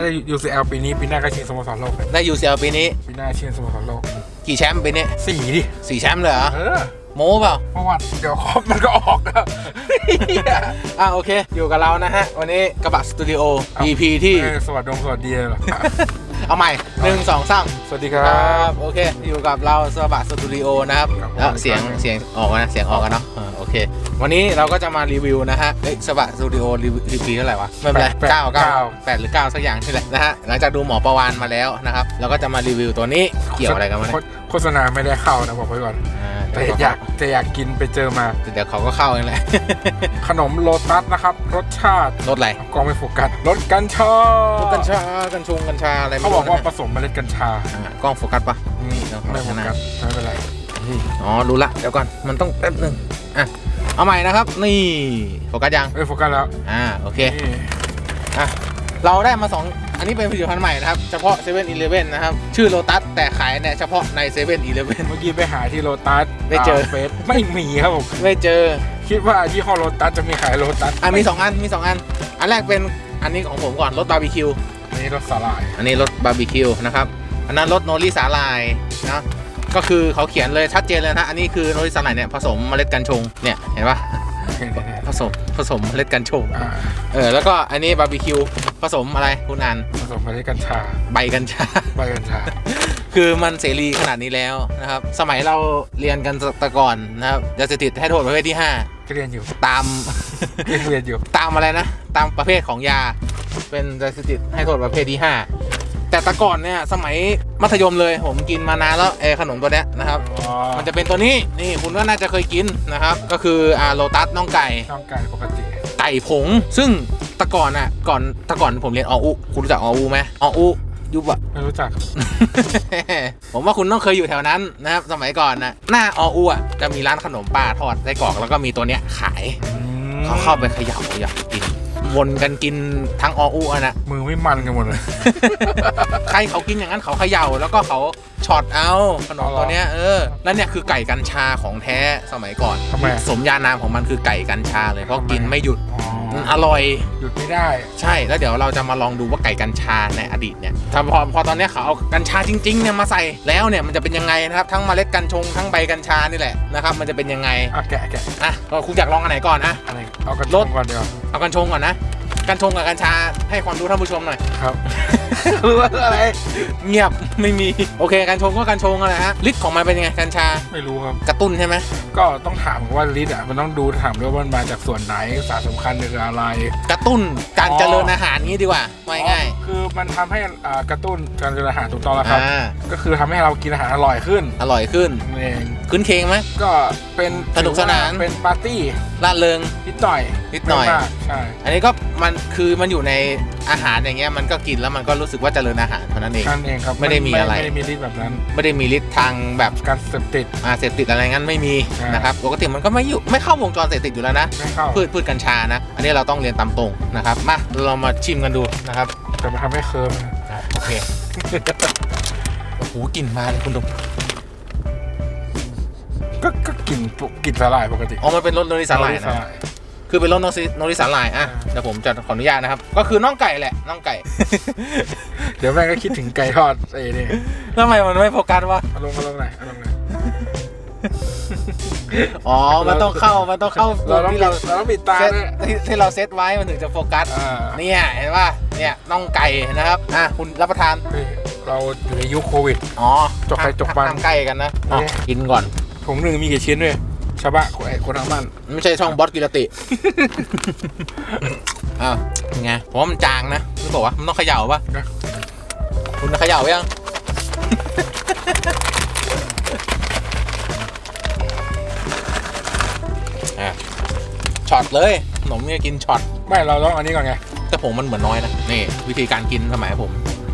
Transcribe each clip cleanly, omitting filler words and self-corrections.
UCL ปีนี้ปีหน้าก็ชิงสโมสรโลกได้ UCL ปีนี้ปีหน้าชิงสโมสรโลกกี่แชมป์ปีนี้ 4ดิ 4แชมป์เลยเหรอโม้เปล่าเพราะว่าเดี๋ยวมันก็ออกแล้วโอเคอยู่กับเรานะฮะวันนี้กระบะสตูดิโอ EP ที่สวัสดีเหรอเอาใหม่1 2 3 สวัสดีครับโอเคอยู่กับเรากระบะสตูดิโอนะครับแล้วเสียงออกนะเสียงออกกันเนาะโอเควันนี้เราก็จะมารีวิวนะฮะกระบะสตูดิโอรีวิวเท่าไหร่วะไม่เป็นไร8หรือ9สักอย่างนี่แหละนะฮะหลังจากดูหมอประวานมาแล้วนะครับเราก็จะมารีวิวตัวนี้เกี่ยวอะไรกันมั้ยโฆษณาไม่ได้เข้านะบอกไว้ก่อนแต่อยากกินไปเจอมาเดี๋ยวเขาก็เข้าเองแหละขนมโลตัสนะครับรสชาติรสอะไรกล้องไม่โฟกัสรสกัญชากัญชาอะไรเขาบอกว่าผสมเมล็ดกัญชากล้องโฟกัสปะนี่ไม่โฟกัสไม่เป็นไรรู้ละเดี๋ยวก่อนมันต้องแป๊บนึงเอาใหม่นะครับนี่โฟกัสยังโฟกัสแล้วโอเคเราได้มา2อันนี้เป็นผลิตภัณฑ์ใหม่นะครับเฉพาะ7-11นะครับชื่อโลตัสแต่ขายเนี่ยเฉพาะใน7-11 เมื่อกี้ไปหาที่โลตัสไม่เจอเฟซไม่มีครับผมไม่เจอคิดว่ายี่ห้อโลตัสจะมีขายโลตัสมี2 อันอันแรกเป็นอันนี้ของผมก่อนรสบาร์บีคิวอันนี้รสสาหร่ายอันนี้รสบาร์บีคิวนะครับอันนั้นรสโนริสาหร่ายนะก็คือเขาเขียนเลยชัดเจนเลยนะอันนี้คือโนริสาหร่ายเนี่ยผสมเมล็ดกัญชงเนี่ยเห็นปะผสมเมล็ดกัญชงแล้วก็อันนี้บาร์บีคิวผสมอะไรคุณอ่านผสมเมล็ดกัญชาใบกัญชาคือมันเสรีขนาดนี้แล้วนะครับสมัยเราเรียนกันแต่ก่อนนะครับยาเสพติดให้โทษประเภทที่5 เรียนอยู่ตามอะไรนะตามประเภทของยาเป็นยาเสพติดให้โทษประเภทที่5แต่แต่ก่อนเนี่ยสมัยมัธยมเลยผมกินมานานแล้วขนมตัวเนี้ยนะครับมันจะเป็นตัวนี้นี่คุณก็น่าจะเคยกินนะครับก็คือโลตัสน่องไก่ปกติไก่ผงซึ่งแต่ก่อนผมเรียนอุคุณรู้จักอุไหมอุยุบอะไม่รู้จักผมว่าคุณต้องเคยอยู่แถวนั้นนะครับสมัยก่อนนะหน้าอุอะจะมีร้านขนมป้าทอดไส้กรอกแล้วก็มีตัวเนี้ยขายเขาเข้าไปเขย่าอยากกินวนกันกินทั้งอุอ่ะนะมือไม่มันกันหมดเลยใครเขากินอย่างนั้นเขาเขย่าแล้วก็เขาช็อตเอาขนมตัวเนี้ยแล้วเนี่ยคือไก่กัญชาของแท้สมัยก่อนสมญานามของมันคือไก่กัญชาเลยเพราะกินไม่หยุดอร่อยหยุดไม่ได้ใช่แล้วเดี๋ยวเราจะมาลองดูว่าไก่กัญชาในอดีตเนี่ยถ้าพอตอนนี้เขาเอากัญชาจริงๆเนี่ยมาใส่แล้วเนี่ยมันจะเป็นยังไงนะครับทั้งเมล็ดกัญชงทั้งใบกัญชานี่แหละนะครับมันจะเป็นยังไงแกะคุณอยากลองอันไหนก่อนเอากัญชงก่อนเดี๋ยวเอากัญชงก่อนนะกัญชงกับกัญชาให้ความรู้ท่านผู้ชมหน่อยครับรู้ว่าอะไรเงียบไม่มีโอเคกัญชงก็กัญชงอะไรฮะฤทธิ์ของมันเป็นยังไงกัญชาไม่รู้ครับกระตุ้นใช่ไหมก็ต้องถามว่าฤทธิ์มันต้องดูถามด้วยว่ามันมาจากส่วนไหนสารสำคัญคืออะไรกระตุ้นการเจริญอาหารนี้ดีกว่าง่ายๆคือมันทำให้กระตุ้นการเจริญอาหารถูกต้องแล้วครับก็คือทำให้เรากินอาหารอร่อยขึ้นเองขึ้นเคงไหมก็เป็นสนุกสนานเป็นปาร์ตี้ร่าเริงนิดหน่อยใช่อันนี้ก็มันอยู่ในอาหารอย่างเงี้ยมันก็กินแล้วมันก็รู้สึกว่าเจริญอาหารเท่านั้นเองครับไม่ได้มีอะไรไม่ได้มีฤทธิ์แบบนั้นไม่ได้มีฤทธิ์ทางแบบการเสพติดอะไรงั้นไม่มีนะครับปกติมันก็ไม่เข้าวงจรเสพติดอยู่แล้วนะพืชกัญชานะอันนี้เราต้องเรียนตามตรงนะครับมาเรามาชิมกันดูนะครับจะมาทำให้เคิร์มโอเคโอ้โหกลิ่นมาเลยคุณดูก็กลิ่นสาหร่ายปกติมันเป็นรสโนริสาหร่ายนะคือเป็นรสโนริสาหร่ายเดี๋ยวผมจะขออนุญาตนะครับก็คือน่องไก่แหละน่องไก่เดี๋ยวแม่ก็คิดถึงไก่ทอดนี่ทำไมมันไม่โฟกัสวะลงไหนมันต้องเข้าที่เราต้องปิดตาที่เราเซตไว้มันถึงจะโฟกัสเนี่ยเห็นป่ะเนี่ยน่องไก่นะครับคุณรับประทานเราอยู่ในยุคโควิดจกไข่จกมันใกล้กันนะกินก่อนถุงหนึ่งมีกี่ชิ้นด้วยชาวบ้านคนทางบ้านไม่ใช่ช่องบอสกิรติไงผมว่ามันจางนะรู้บอกว่ามันต้องเขย่าป่ะคุณเขย่ายังช็อตเลยขนมเนี่ยกินช็อตไม่เราต้องอันนี้ก่อนไงแต่ผมมันเหมือนน้อยนะนี่วิธีการกินสมัยผม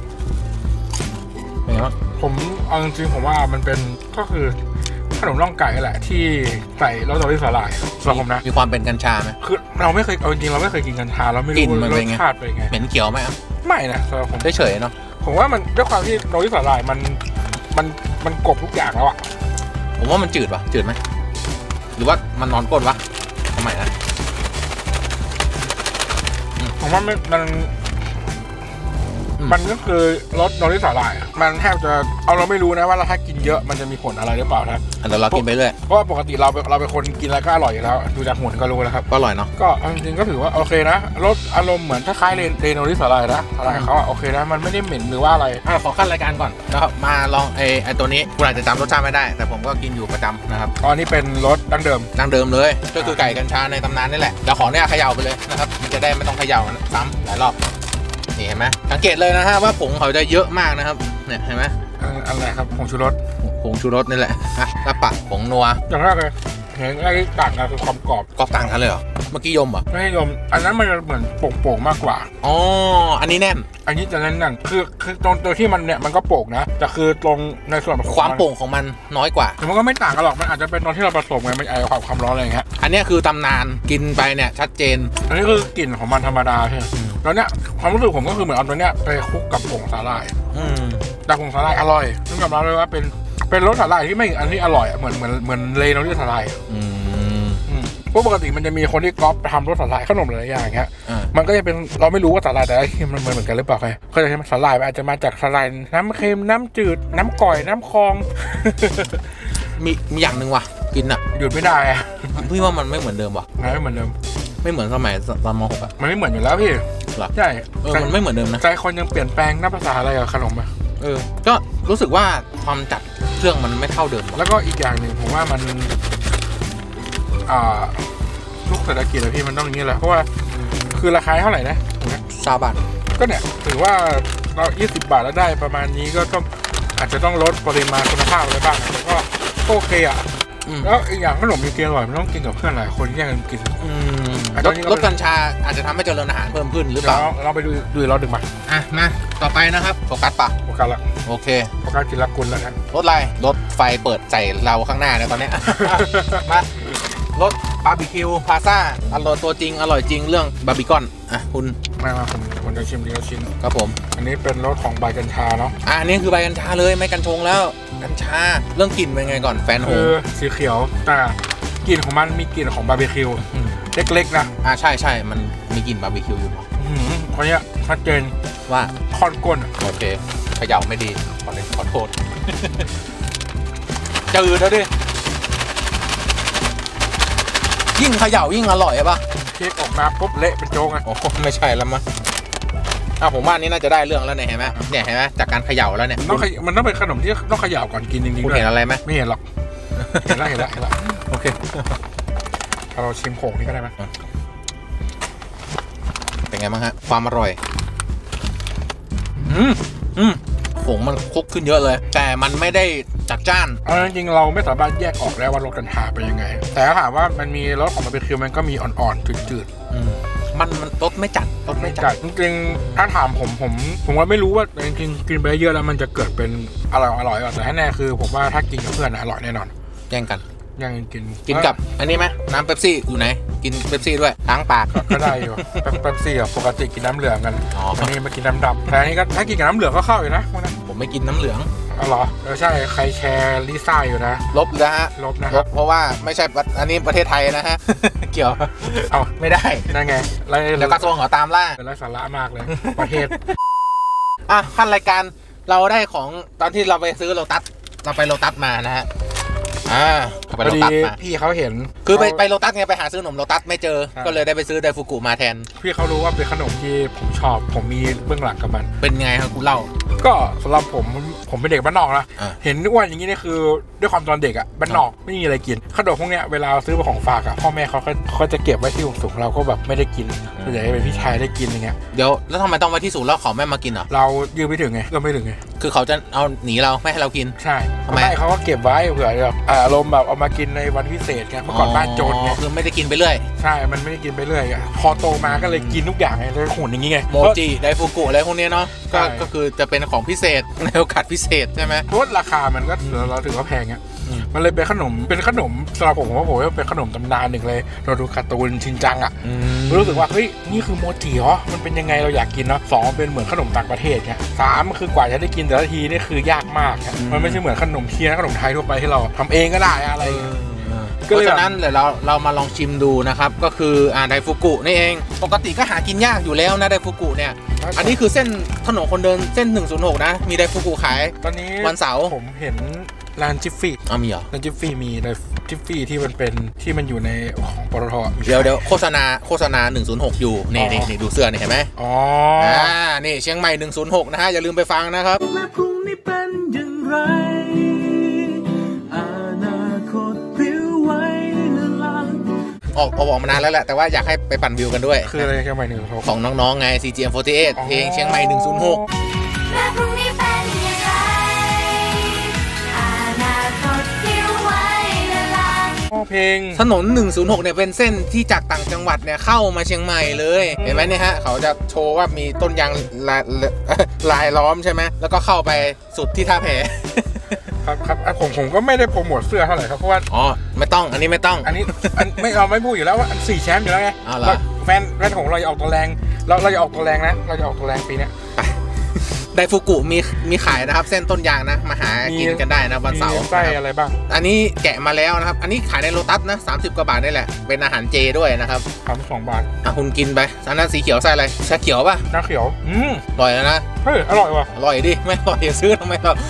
เป็นไงบ้างผมเอาจริงๆผมว่ามันเป็นก็คือขนมน่องไก่แหละที่ใส่รสโนริสาหร่ายสำหรับผมนะมีความเป็นกัญชาไหมคือเราไม่เคยเอาจริงเราไม่เคยกินกัญชาเราไม่รู้รสชาติเป็นไงเหม็นเขียวไหมไม่นะสำหรับผมเฉยๆเนาะผมว่ามันด้วยความที่โนริสาหร่ายมันกบทุกอย่างแล้วผมว่ามันจืดไหมหรือว่ามันนอนก้นวะทำไมนะผมว่ามันมันก็คือรสโนริสาหร่ายมันแทบจะเอาเราไม่รู้นะว่าถ้ากินเยอะมันจะมีผลอะไรหรือเปล่านะเดี๋ยวเรากินไปเรื่อยเพราะว่าปกติเราเป็นคนกินอะไรก็อร่อยอยู่แล้วดูจากหุ่นก็รู้แล้วครับก็อร่อยเนาะก็จริงๆก็ถือว่าโอเคนะรสอารมณ์เหมือนคล้ายๆเรโนริสาหร่ายนะสาหร่ายเขาโอเคนะมันไม่ได้เหม็นหรือว่าอะไรขอขั้นรายการก่อนนะครับมาลองไอตัวนี้คุณอาจจะจำรสชาติไม่ได้แต่ผมก็กินอยู่ประจำนะครับอันนี้เป็นรสดั้งเดิมเลยก็คือไก่กัญชาในตำนานนี่แหละเราขอเนี่ยเขย่าไปเลยนะครับมันจะได้ไม่ต้องเขย่าซ้ำหลายรอบนี่เห็นไหมสังเกตเลยนะฮะว่าผงเขาจะเยอะมากนะครับเนี่ยเห็นไหมอะไรครับผงชูรสนี่แหละกระปะผงนัวอย่างแรกเลยเห็นไอ้ต่างกันคือความกรอบต่างกันเลยเหรอเมื่อกี้ยมเหรอไม่ยมอันนั้นมันเหมือนโป่งมากกว่าอ๋ออันนี้แน่นอันนี้จะแน่นคือตรงตัวที่มันเนี่ยมันก็โป่งนะแต่คือตรงในส่วนความโป่งของมันน้อยกว่าแต่มันก็ไม่ต่างกันหรอกมันอาจจะเป็นตอนที่เราผสมไงมันไอความร้อนอะไรอย่างเงี้ยอันนี้คือตำนานกินไปเนี่ยชัดเจนอันนี้คือกลิ่นของมันธรรมดาใช่แล้วเนี่ยความรู้สึกผมก็คือเหมือนเอาตัวเนี้ยไปคลุกกับผงสาหร่ายแต่ผงสาหร่ายอร่อยต้องยอมรับเลยว่าเป็นรสสาหร่ายที่ไม่อันนี้อร่อยเหมือนเลนเราที่สาหร่ายเพราะปกติมันจะมีคนที่ก๊อปทำรสสาหร่ายขนมหลายอย่างเงี้ยมันก็จะเป็นเราไม่รู้ว่าสาหร่ายแต่ละที่มันเหมือนกันหรือเปล่าใครก็จะใช้สาหร่ายอาจจะมาจากสาหร่ายน้ำเค็มน้ำจืดน้ำก่อยน้ำคลองมีอย่างหนึ่งว่ะกินอ่ะหยุดไม่ได้อะพี่ว่ามันไม่เหมือนเดิมว่ะไม่เหมือนเดิมไม่เหมือนสมัยตอนม.6อะมันไม่เหมือนอยู่แล้วพี่ใช่มันไม่เหมือนเดิมนะใจคนยังเปลี่ยนแปลงหน้าภาษาอะไรกับขนมอะก็รู้สึกว่าความจัดเครื่องมันไม่เท่าเดิมแล้วก็อีกอย่างหนึ่งผมว่ามันลูกเศรษฐกิจอะพี่มันต้องอย่างนี้แหละเพราะว่าคือราคาเท่าไหร่นะ 20 บาทก็เนี่ยถือว่าเรา20 บาทแล้วได้ประมาณนี้ก็ต้องอาจจะต้องลดปริมาณคุณภาพอะไรบ้างแต่ก็โอเคอะแล้วอีกอย่างขนมมีเกลืออร่อยมันต้องกินกับเพื่อนหลายคนแย่งกันกินลดกัญชาอาจจะทำให้เจริญอาหารเพิ่มขึ้นหรือเปล่าเราไปดูเราดึงมามาต่อไปนะครับโฟกัสปะโฟกัสละโอเคโฟกัสกินละกุลแล้วนะรถอะไรรถไฟเปิดใส่เราข้างหน้าเนี่ยตอนนี้มารถบาร์บีคิวพาซ่าอร่อยตัวจริงอร่อยจริงเรื่องบาร์บีคอนคุณไม่มาผมจะชิมทีละชิ้นครับผมอันนี้เป็นรสของใบกัญชาเนาะอันนี้คือใบกัญชาเลยไม่กัญชงแล้วกัญชาเรื่องกลิ่นเป็นไงก่อนแฟนโฮคือสีเขียวแต่กลิ่นของมันมีกลิ่นของบาร์บีคิวเล็กๆนะใช่มันมีกลิ่นบาร์บีคิวอยู่เพราะเนี้ยชัดเจนว่าคอนก้นโอเคเขย่าไม่ดีขอโทษจืดแล้วดิยิ่งเขย่ายิ่งอร่อยป่ะเค้กออกมาปุ๊บเละเป็นโจ๊กไงโอ้ไม่ใช่แล้วมั้งผมว่านี้น่าจะได้เรื่องแล้วเนี่ยเห็นไหมจากการเขย่าแล้วเนี่ยมันต้องเป็นขนมที่ต้องเขย่าก่อนกินจริงๆคุณเห็นอะไรไหมไม่เห็นหรอกเห็นแล้วโอเคเราชิมโขกนี่ก็ได้ไหมเป็นไงบ้างฮะความอร่อยผงมันคลุกขึ้นเยอะเลยแต่มันไม่ได้จัดจ้านจริงๆเราไม่สามารถแยกออกได้ว่ารสกัญชาเป็นยังไงแต่ถ้าถามว่ามันมีรสของบาร์บีคิวมันก็มีอ่อนๆจืดมันรสไม่จัดจริงๆถ้าถามผมว่าไม่รู้ว่าจริงๆกินไปเยอะแล้วมันจะเกิดเป็นอร่อยแต่ให้แน่คือผมว่าถ้ากินกับเพื่อนอร่อยแน่นอนแย่งกันยังกินกับอันนี้ไหมน้ำเป๊ปซี่อยู่ไหนกินเป๊ปซี่ด้วยล้างปากก็ได้อยู่เป๊ปซี่ปกติกินน้ำเหลืองกันอันนี้มากินน้ำดำแต่อันนี้ก็ถ้ากินกับน้ำเหลืองก็เข้าอยู่นะผมไม่กินน้ำเหลืองเหรอใช่ใครแชร์ลิซ่าอยู่นะลบนะฮะลบนะครับเพราะว่าไม่ใช่อันนี้ประเทศไทยนะฮะเกี่ยวเอาไม่ได้นั่นไงแล้วกระทรวงขอตามล่าเป็นไร้สาระมากเลยประเทศขั้นรายการเราได้ของตอนที่เราไปซื้อโลตัสมานะฮะพอดีพี่เขาเห็นคือไปโลตัสไงไปหาซื้อขนมโลตัสไม่เจอก็เลยได้ไปซื้อไดฟูกุมาแทนพี่เขารู้ว่าเป็นขนมที่ผมชอบผมมีเบื้องหลังกับมันเป็นไงครับคุณเล่าก็สำหรับผมเป็นเด็กบ้านนอกนะเห็นอ้วนอย่างนี้นี่คือด้วยความตอนเด็กอ่ะบ้านนอกไม่มีอะไรกินขนมพวกเนี้ยเวลาซื้อมาของฝากอ่ะพ่อแม่เขาจะเก็บไว้ที่สูงเราก็แบบไม่ได้กินส่วนใหญ่เป็นพี่ชายได้กินอย่างเงี้ยเดี๋ยวแล้วทำไมต้องไว้ที่สูงแล้วเขาไม่มากินอ่ะเรายืมไม่ถึงไงก็ไม่ถึงไงคือเขาจะเอาหนีเราไม่ให้เรากินใช่ทำไมเขาก็เก็บไว้เผื่อแบบอารมณ์แบบเอามากินในวันพิเศษไงเมื่อก่อนบ้านจนไงคือไม่ได้กินไปเรื่อยใช่มันไม่ได้กินไปเรื่อยพอโตมาก็เลยกินทุกอย่างไงเลยหุ่นอย่างงี้ไงโมจิไดฟูกุอะไรพวกนี้เนาะก็คือจะเป็นของพิเศษในโอกาสพิเศษใช่ไหมเพราะราคามันก็เราถือว่าแพงอ่ะมันเลยเป็นขนมสำหรับผมว่าเป็นขนมตำนานหนึ่งเลยเราดูการ์ตูนชินจังอ่ะรู้สึกว่าเฮ้ยนี่คือโมจิเหรอมันเป็นยังไงเราอยากกินเนาะ2เป็นเหมือนขนมต่างประเทศไง3คือกว่าจะได้กินแต่ละทีนี่คือยากมากมันไม่ใช่เหมือนขนมเทียนขนมไทยทั่วไปที่เราทำเองก็ได้อะไรเพราะฉะนั้นเดี๋ยวเรามาลองชิมดูนะครับก็คือไดฟุกุนี่เองปกติก็หากินยากอยู่แล้วนะไดฟุกุเนี่ยอันนี้คือเส้นถนนคนเดินเส้น106นะมีไดฟุกุขายตอนนี้วันเสาร์ผมเห็นร้านจิฟฟี่มีเหรอร้านจิฟฟี่มีจิฟฟี่ที่มันเป็นที่มันอยู่ในของปตท. เดี๋ยวโฆษณา106อยู่นี่ดูเสื้อนี่เห็นไหมนี่เชียงใหม่106นะฮะอย่าลืมไปฟังนะครับและพรุ่งนี้เป็นอย่างไรอนาคตผิวไว้ออกมานานแล้วแหละแต่ว่าอยากให้ไปปั่นวิวกันด้วยคืออะไรเชียงใหม่106 ของน้องๆไง CGM48 เพลงเชียงใหม่106และพรุ่งนี้เป็นอย่างไรอนาคตผิวไว้เพลงถนน106เนี่ยเป็นเส้นที่จากต่างจังหวัดเนี่ยเข้ามาเชียงใหม่เลยเห็นไหมเนี่ยฮะเขาจะโชว์ว่ามีต้นยางลายล้อมใช่ไหมแล้วก็เข้าไปสุดที่ท่าแพครับผมก็ไม่ได้โปรโมทเสื้อเท่าไหร่ครับเพราะว่าไม่ต้องอันนี้ไม่ต้องอันนี้เราไม่พูดอยู่แล้วว่า4 แชมป์อยู่แล้วไงแฟนของเราจะออกตัวแรงเราจะออกตัวแรงนะเราจะออกตัวแรงปีนี้ไดฟุกุมีขายนะครับเส้นต้นยางนะมาหากินกันได้นะวันเสาร์ไส้อะไรบ้างอันนี้แกะมาแล้วนะครับอันนี้ขายในโลตัสนะ30 กว่าบาทนี่แหละเป็นอาหารเจด้วยนะครับ 32 บาทคุณกินไปอันนั้นสีเขียวใส่อะไรชาเขียวป่ะชาเขียวอร่อยแล้วนะเฮ้ยอร่อยว่ะอร่อยดิไม่อร่อยอย่าซื้อทำไมเรา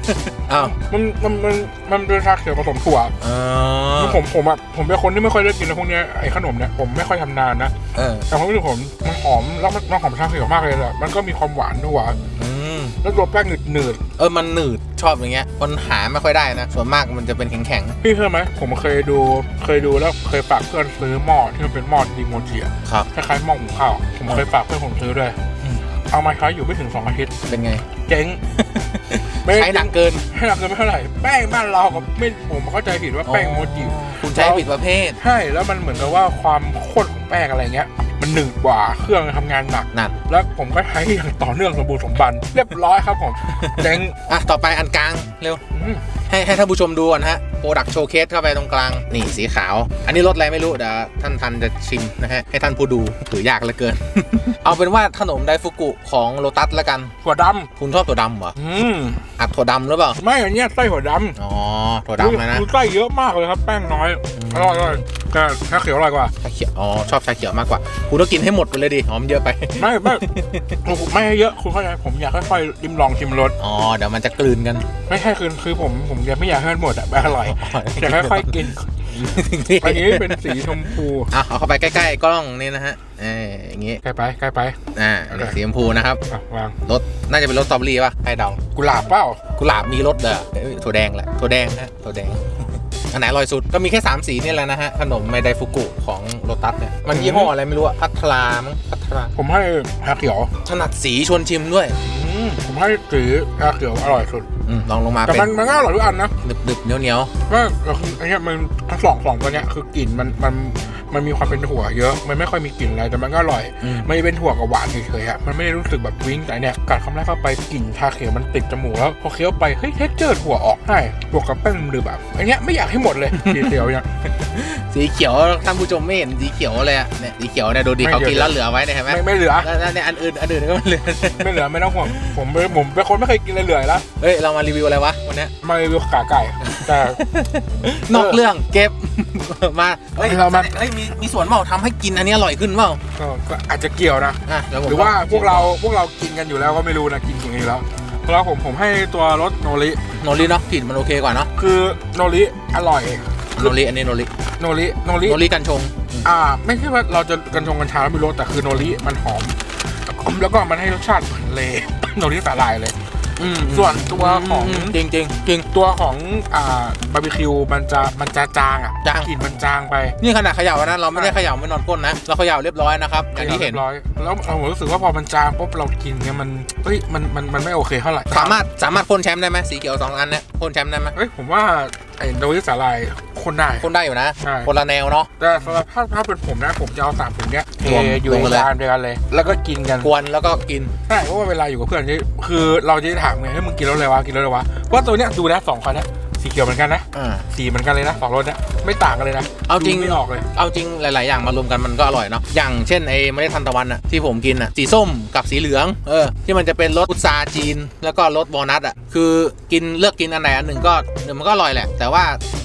มันเป็นชาเขียวผสมถั่วผมเป็นคนที่ไม่ค่อยได้กินพวกนี้ไอ้ขนมเนี่ยผมไม่ค่อยทำนานนะแต่ผมรู้สึกมันหอมแล้วมันหอมชาเขียวมากเลยแหละมันก็มีความหวานด้วยแล้วตัวแป้งหนืดมันหนืดชอบอย่างเงี้ยคนหาไม่ค่อยได้นะส่วนมากมันจะเป็นแข็งๆพี่เชื่อไหมผมเคยดูแล้วเคยฝากเพื่อนซื้อหม้อที่มันเป็นหม้อดีโมจิครับคล้ายๆหม้อหุงข้าวผมเคยฝากเพื่อนผมซื้อด้วยเอามาใช้อยู่ไม่ถึง2 อาทิตย์เป็นไงเจ๊งใช้หนักเกินไม่เท่าไหร่แป้งบ้านเรากับไม่ผมเข้าใจผิดว่าแป้งโมจิคุณใช้ผิดประเภทใช่แล้วมันเหมือนกับว่าความข้นของแป้งอะไรเงี้ยมันหนืดกว่าเครื่องทำงานหนักแล้วผมก็ใช้อย่างต่อเนื่องสมบูรณ์สมบันเรียบร้อยครับผมเจ๊งต่อไปอันกลางเร็วให้ท่านผู้ชมดูก่อนฮะโปรดักต์โชว์เคสเข้าไปตรงกลางนี่สีขาวอันนี้รสอะไรไม่รู้เดี๋ยวท่านทันจะชิมนะฮะให้ท่านผู้ดูถือยากเหลือเกิน เอาเป็นว่าขนมไดฟุกุของโลตัสละกันถั่วดำคุณชอบถั่วดำเหรออัดถั่วดำหรือเปล่าไม่อันนี้ไส้ถั่วดำถั่วดำนะไส้เยอะมากเลยครับแป้งน้อยอร่อยแต่ชาเขียวอร่อยกว่าชาเขียวชอบชาเขียวมากกว่าคุณต้องกินให้หมดไปเลยดิหอมเยอะไปไม่เยอะคุณเข้าใจผมอยากค่อยๆริมลองชิมรสเดี๋ยวมันจะกลืนกันไม่ใช่คือผมยังไม่อยากให้หมดอ่ะอร่อยอยากค่อยๆกินอันนี้เป็นสีชมพูเอาเข้าไปใกล้ๆกล้องนี่นะฮะอย่างงี้ใกล้ไปสีชมพูนะครับวางรสน่าจะเป็นรสสตรอเบอรี่ป่ะให้เดากุหลาบเปล่ากุหลาบมีรสถั่วแดงแหละถั่วแดงฮะถั่วแดงอันไหนอร่อยสุดก็มีแค่3 สีนี่แหละนะฮะขนมไดฟุกุของโลตัสเนี่ยมันยี่ห้ออะไรไม่รู้อะพัทรามั้งพัทราผมให้ชาเขียวถนัดสีชวนชิมด้วยผมให้สีชาเขียวอร่อยสุดลองลงมาแต่มันก็อร่อยทุกอันนะดึบเหนียวก็คืออันนี้มันทั้งสองตัวเนี้ยคือกลิ่นมันมีความเป็นถั่วเยอะมันไม่ค่อยมีกลิ่นอะไรแต่มันก็อร่อยไม่เป็นถั่วกับหวานเฉยๆอะมันไม่ได้รู้สึกแบบวิ่งแต่เนี่ยกัดคำแรกเข้าไปกลิ่นชาเขียวมันติดจมูกแล้วพอเคี้ยวไปเฮ้ยเท็กเจอร์ถั่วออกให้บวกกับแป้งดึบแบบอันเนี้ยไม่อยากให้หมดเลยสีเขียวเนี่ยสีเขียวท่านผู้ชมไม่เห็นสีเขียวเลยอะเนี่ยสีเขียวเนี่ยดูดิเขากินแล้วเหลือไว้เนี่ยเห็นไหมไม่เหลือแล้วเนี่ยอันอื่นก็ไม่เหลือไม่ต้องห่วงผมเป็นคนไม่เคยกินเลยเหลือแล้วเฮ้ยเรามารีวิวอะไรวะวันนี้มารีวิวขาไก่แต่นอกเรื่องเก็บมาเรามีส่วนเปล่าทำให้กินอันนี้อร่อยขึ้นเปล่าก็อาจจะเกี่ยวนะหรือว่าพวกเรากินกันอยู่แล้วก็ไม่รู้นะกินอย่างนี้แล้วแล้วผมให้ตัวรสโนริเนาะกลิ่นมันโอเคกว่าเนาะคือโนริอร่อยโนริอันนี้โนริกัญชงไม่ใช่ว่าเราจะกัญชงกัญชาแล้วไม่รู้แต่คือโนริมันหอมแล้วก็มันให้รสชาติเหมือนเลโนริสาหร่ายเลยส่วนตัวของจริงตัวของบาร์บีคิวมันจะจางกลิ่นมันจางไปนี่ขนาดเขย่านะเราไม่ได้เขย่าไม่นอนก้นนะเราเขย่าเรียบร้อยนะครับอย่างที่เห็นแล้วผมรู้สึกว่าพอมันจางปุ๊บเรากินเนี่ยมันไม่โอเคเท่าไหร่สามารถพ่นแชมป์ได้ไหมสีเขียว2 อันเนี่ยพ่นแชมป์ได้ไหมผมว่าไอ้โดยสาลายคนได้อยู่นะคนละแนวเนาะแต่สำหรับถ้าเป็นผมนะผมจะเอา3 ถุงเนี้ยอยู่ในจานเดียวกันเลยแล้วก็กินกันกวนแล้วก็กินใช่เพราะว่าเวลาอยู่กับเพื่อนนี่คือเราจะถามไงให้มึงกินรสอะไรวะว่าตัวเนี้ยดูนะ2 คนเนี้ยสีเขียวเหมือนกันนะสีเหมือนกันเลยนะ2 รสเนี่ยไม่ต่างกันเลยนะเอาจริงไม่ออกเลยเอาจริงหลายๆอย่างมารวมกันมันก็อร่อยเนาะอย่างเช่นไอ้เมล็ดทานตะวันที่ผมกินสีส้มกับสีเหลืองที่มันจะเป็นรสพุทราจีนแล้วก็รสวอลนัทคือเลือกกินอันไหนอันหนึ่งก็มันก็อร่อยแหละแต่ว่า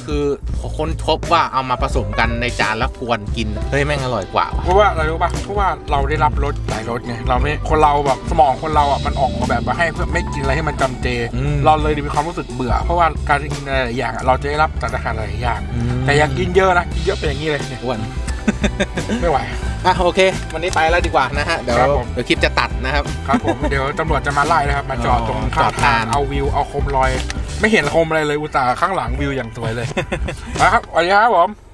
คือค้นพบว่าเอามาผสมกันในจานแล้วกวนกินเฮ้ยแม่งอร่อยกว่าว่ะเพราะว่าอะไรรู้ป่ะเพราะว่าเราได้รับรสหลายรสไงเราไม่คนเราแบบสมองคนเราอ่ะมันออกมาแบบมาให้เพื่อไม่กินอะไรให้มันจำเจเราเลยมีความรู้สึกเบื่อเพราะว่าการกินหลายอย่างเราจะได้รับสารอาหารหลายอย่างแต่อยากกินเยอะนะกินเยอะเป็นอย่างนี้เลยเนี่ยอ้วนไม่ไหวโอเควันนี้ไปแล้วดีกว่านะฮะเดี๋ยวคลิปจะตัดนะครับครับผมเดี๋ยวตำรวจจะมาไล่นะครับมาจอดตรงข้างทางเอาวิวเอาโคมลอยไม่เห็นโคมอะไรเลยอุตส่าห์ข้างหลังวิวอย่างสวยเลยนะครับสวัสดีครับผม